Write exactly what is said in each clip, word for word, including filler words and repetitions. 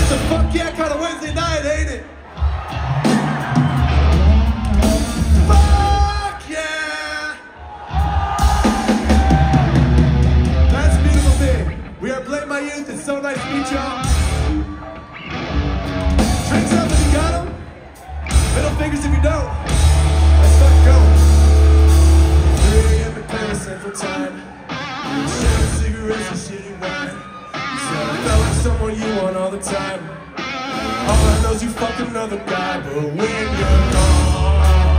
It's a fuck yeah kind of Wednesday night, ain't it? Fuck yeah! That's a beautiful thing. We are Blame My Youth. It's so nice to meet y'all. Drinks up if you got them. Middle fingers if you don't. Let's fucking go. three a m in Paris Central Time. Sharing cigarettes and shitty wine. You said I felt like someone you want all the time. All I know is you fucked another guy, but when you're gone,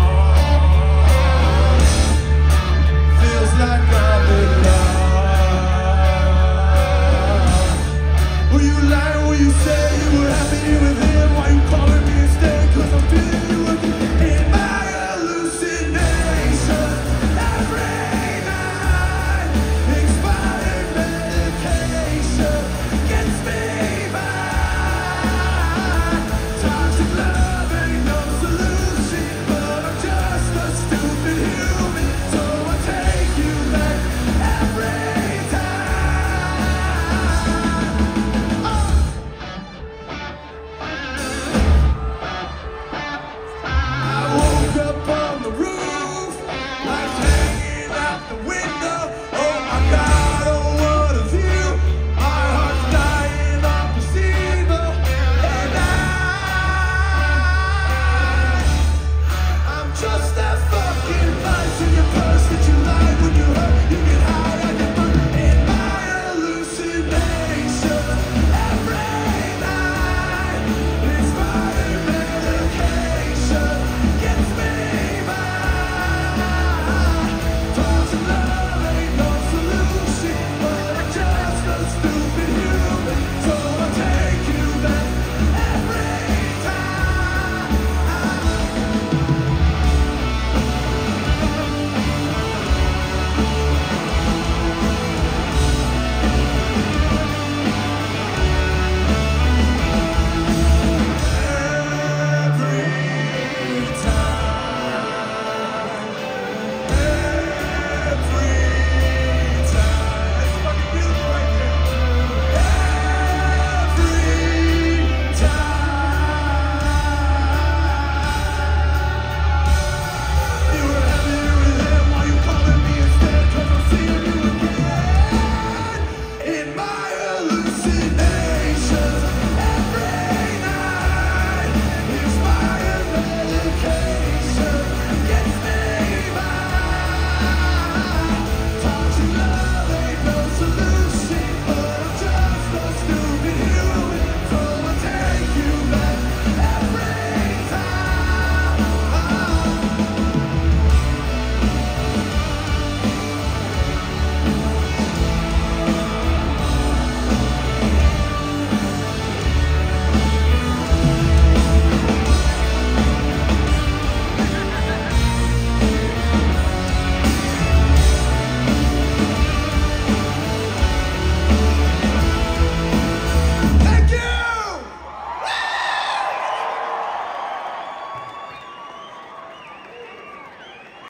feels like I'm in love. Will you lie? Will you say you were happy with him?